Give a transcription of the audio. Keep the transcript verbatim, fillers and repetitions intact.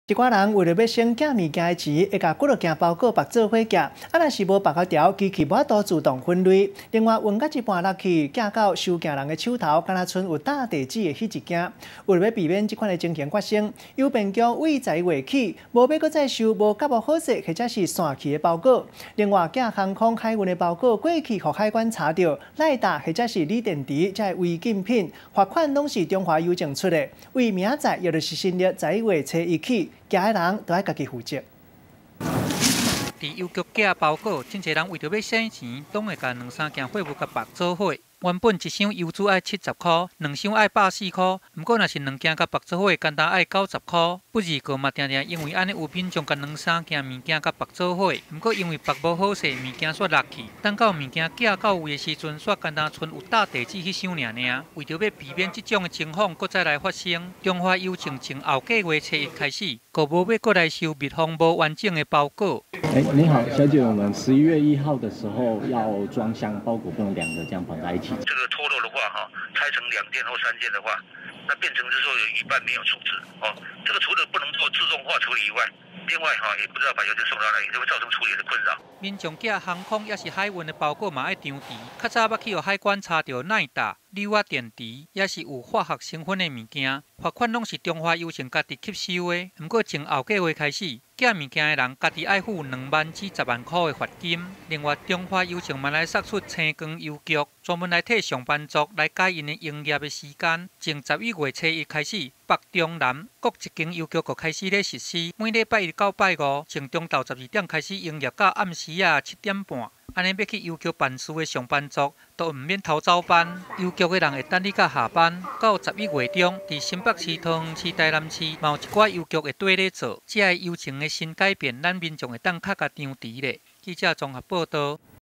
一寡人为了要省寄物件的钱，会甲几落件包裹绑做伙寄，啊，若是无绑好条，机器无法度自动分类。另外，运到一半落去，寄到收件人的手头，敢若剩有大地址的迄一件。为了要避免这款的情形发生，邮便局为十一月起，无要搁再收无甲无好势或者是散去的包裹。另外，寄航空海运的包裹过去，互海关查到赖达或者是锂电池，才违禁品，罚款拢是中华邮政出的。为明仔载，也就是新历十一月初一起。 寄的人都要家己负责。 伫邮局寄包裹，真侪人为着要省钱，拢会甲两三件货物甲绑做伙。原本一箱邮资爱七十块，两箱爱百四块，毋过若是两件甲绑做伙，简单爱九十块。不二个嘛，定定因为安尼有民众甲两三件物件甲绑做伙，毋过因为绑无好势，物件煞落去，等到物件寄到位的时阵，煞简单剩有大地址迄箱尔尔。为着要避免即种的情况搁再来发生，中华邮政从后个月初一开始，ក៏无要搁来收密封无完整的包裹。 哎，你好，小姐，我们十一月一号的时候要装箱包裹，不能两个这样绑在一起。 这个脱落的话，哈，拆成两件或三件的话，那变成是说有一半没有处置哦。这个除了不能做自动化处理以外，另外哈也不知道把邮件送到哪里，就会造成处理的困扰。 民众寄航空也是海运的包裹嘛爱张持，较早捌去互海关查到耐达、铝啊电池，也是有化学成分的物件，罚款拢是中华邮政家己吸收的。不过从后个月开始，寄物件的人家己爱付两万至十万块的罚金。另外，中华邮政嘛来杀出青光邮局，专门来替上班族来改因的营业的时间。从十一月初一开始，北中南各一间邮局就开始咧实施，每礼拜一到拜五，从中昼十二点开始营业到暗时啊七点半。安尼要去邮局办事的上班族，都唔免偷早班。邮局的人会等你到下班。到十一月中，伫新北市、桃园市、台南市，嘛有一寡邮局会对咧做。这个邮程的新改变，咱民众会当较加张持咧。记者综合报道。